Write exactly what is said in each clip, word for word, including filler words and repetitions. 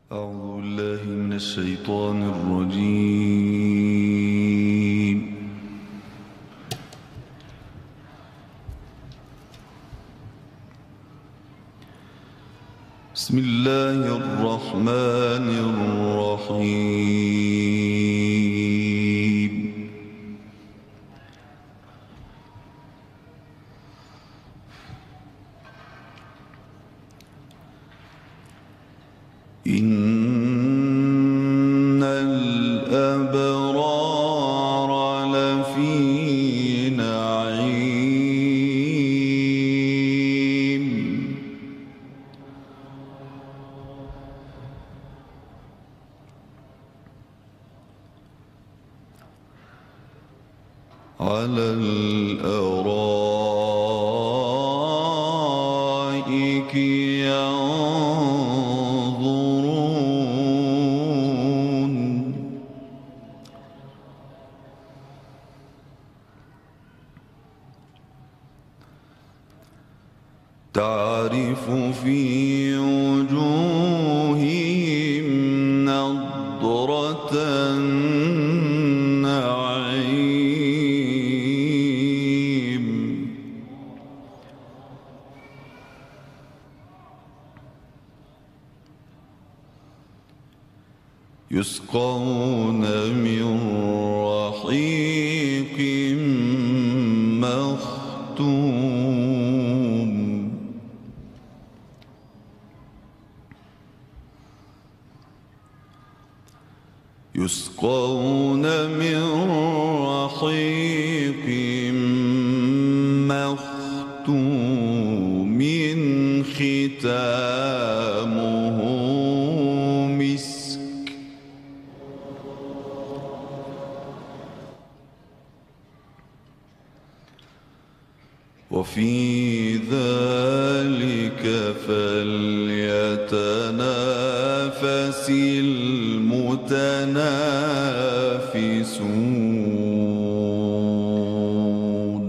أعوذ بالله من الشيطان الرجيم. بسم الله الرحمن الرحيم. إن الأبرار لفي نعيم على الأرائك ينظرون تعرف في وجوههم نضرة النعيم يسقون من رحيق مختوم يسقون من رحيق مختوم ختامه مسك وفي ذلك فليتنافس المتنافسون.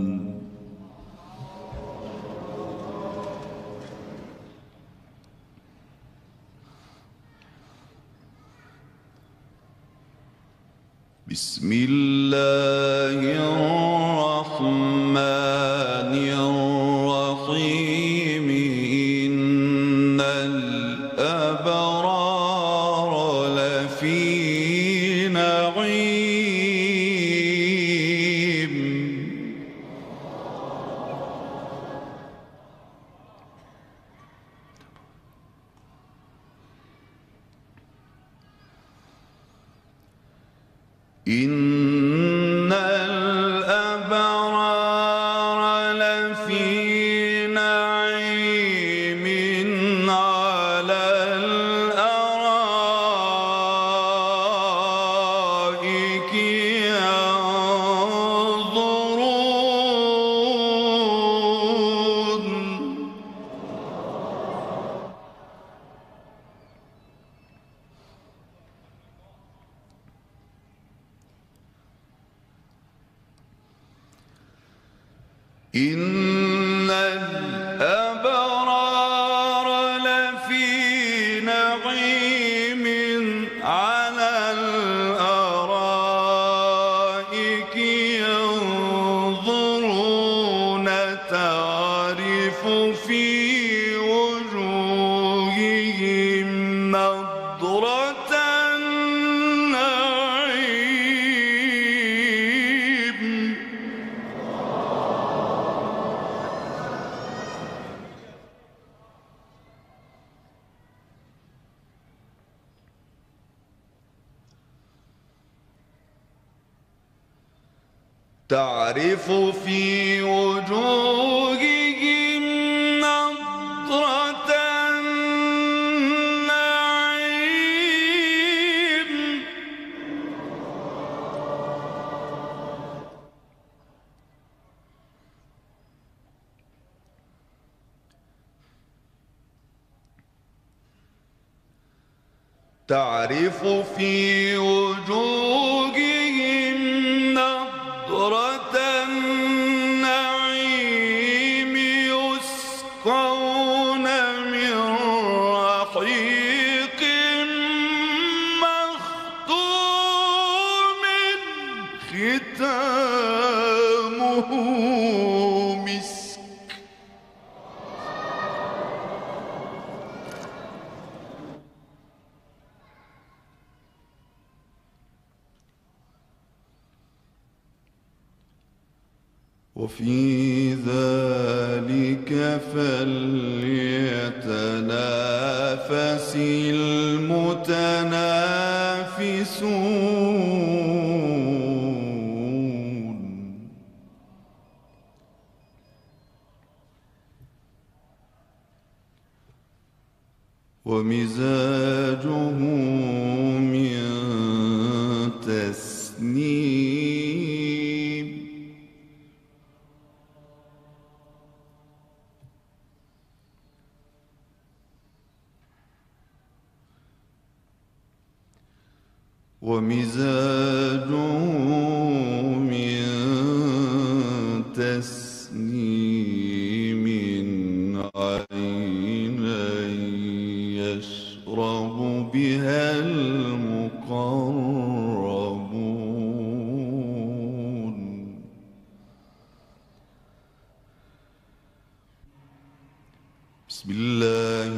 بسم الله الرحمن الرحيم. إن الأبرار لفي نعيم إن الأبرار لفي نعيم على الأرائك ينظرون إن الأبرار لفي نعيم على الأرائك ينظرون تعرف في وجوههم نضرة النعيم تعرف في وجوههم نضرة النعيم تعرف في وجوههم نضرة النعيم يسقون من رحيق وفي ذلك فليتنافس المتنافسون. ومزاجه من تسنيم. ومزاجه من تسنيم عينا يشرب بها المقربون. بسم الله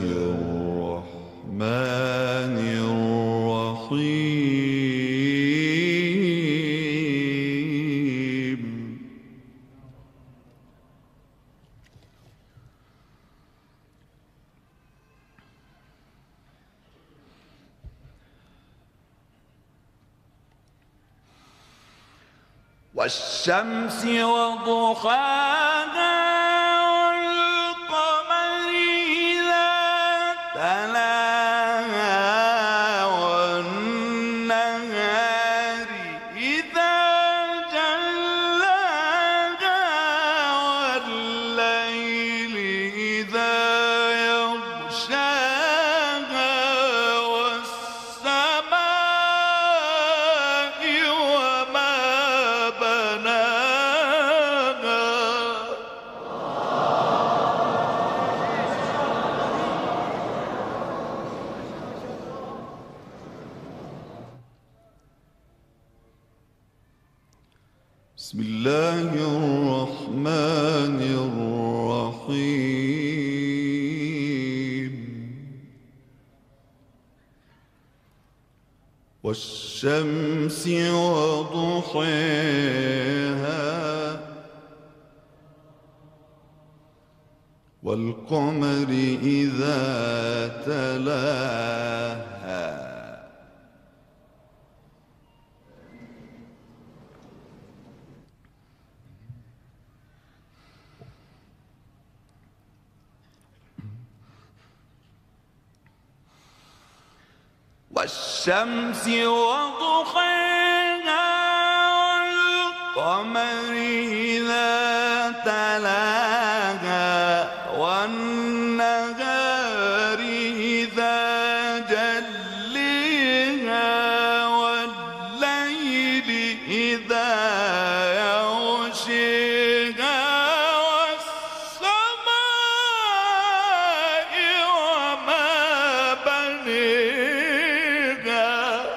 الرحمن الرحيم. والشمس وضحاها والقمر إذا تلاها والنهار إذا جلاها والليل إذا يغشاها والسماء وما بسم الله الرحمن الرحيم. والشمس وضحاها والقمر إذا تلاها والشمس وضحاها والقمر إذا تلاها والنهار إذا جليها والليل إذا يغشيها والسماء وما بنيها.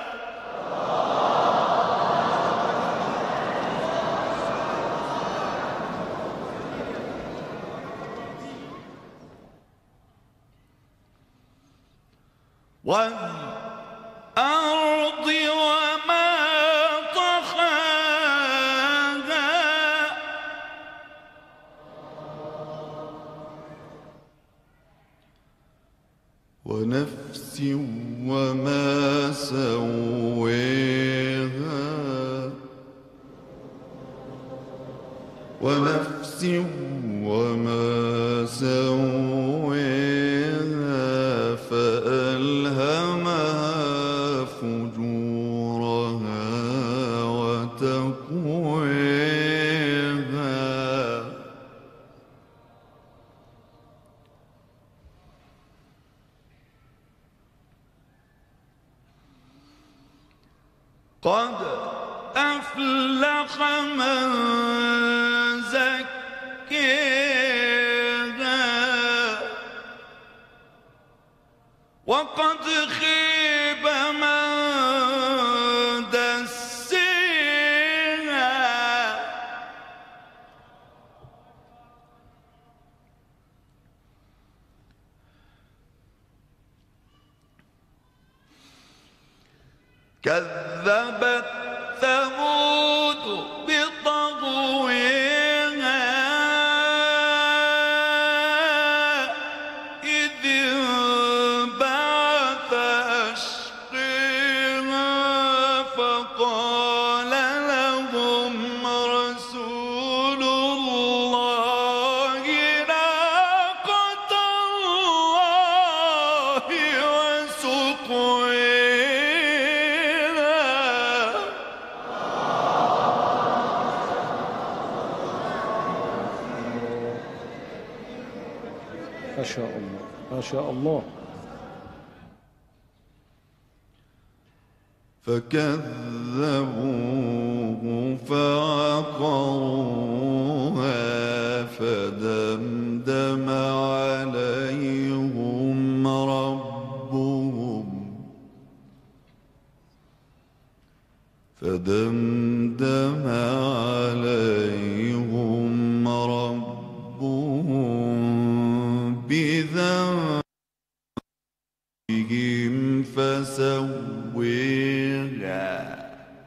والأرض وما طحاها ونفس وما سواها ونفس وما سواها فألهمها فجورها وتقواها. قد أفلح من زكاها وقد خيب من دساها. كذبت ثمود بطغواها ما شاء الله ما شاء الله. فكذبوه فعقروها فدمدم عليهم ربهم فدمدم عليهم ربهم بذنبهم فسويها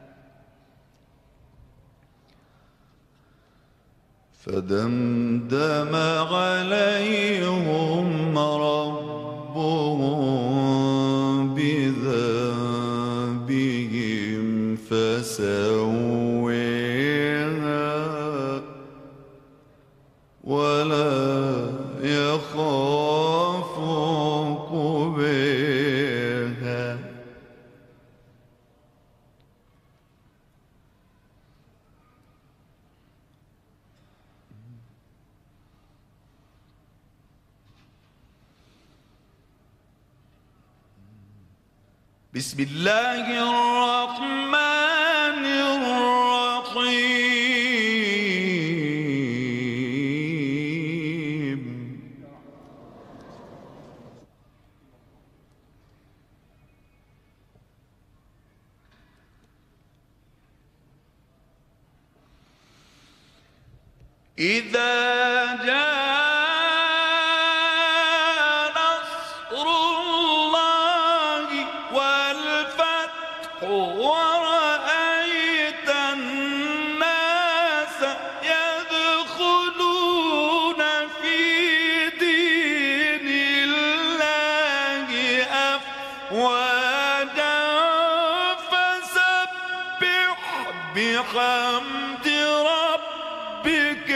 فدمدم عليهم ربهم بذنبهم فسويها ولا يخاف عقباها. بسم الله الرحمن الرحيم. إذا جاء ورأيت الناس يدخلون في دين الله أفواجا فسبح بحمد ربك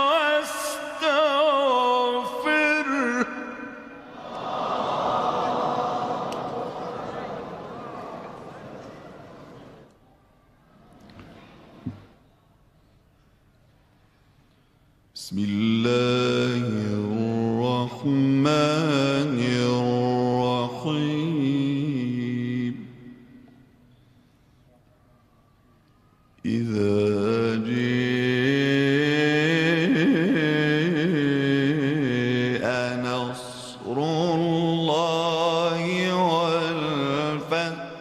واستغفره. بسم الله الرحمن الرحيم. إذا جاء نصر الله والفتح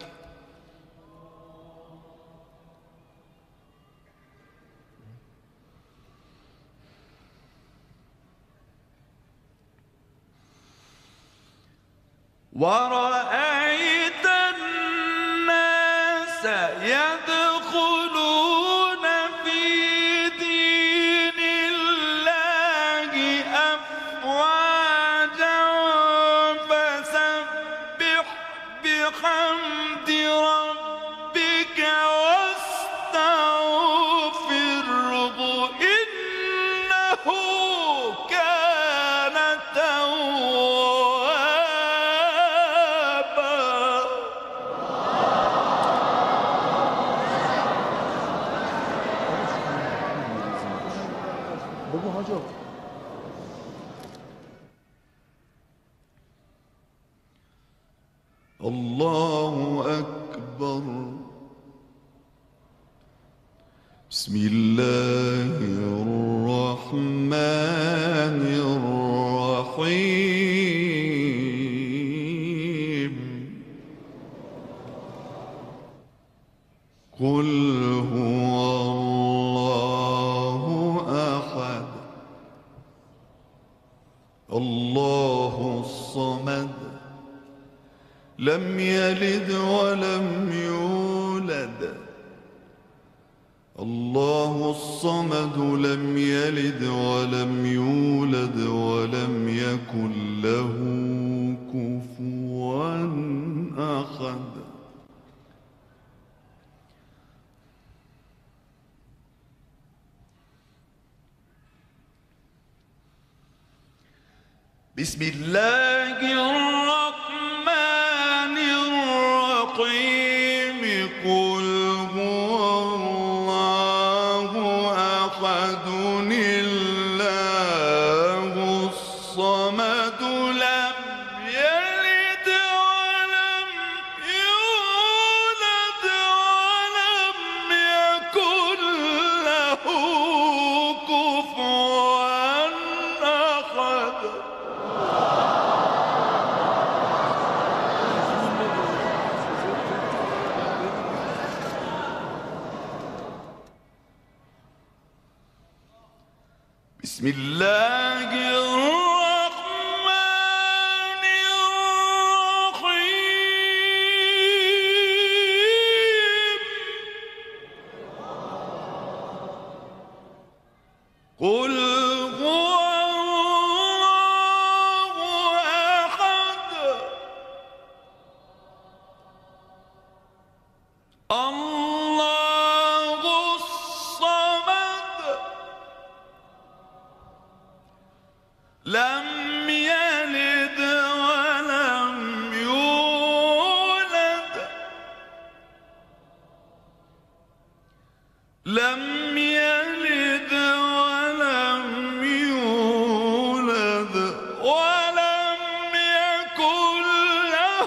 ورأيت الناس يدخلون في دين الله أفواجا فسبح بحمد ربك واستغفره إنه كان توابا. الله أكبر. بسم الله الرحمن الرحيم. قل هو الله أحد الله الصمد لم يلد ولم يولد الله الصمد لم يلد ولم يولد ولم يكن له كفوا أحد. بسم الله الرحمن الرحيم. بسم الله الرحمن الرحيم قل هو الله أحد الله الصمد لم يلد ولم يولد لم يلد ولم يولد ولم يكن له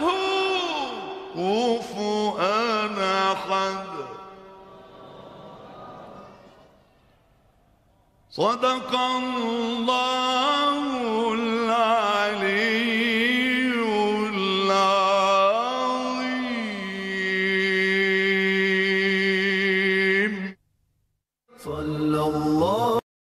كفوا أحد صدق الله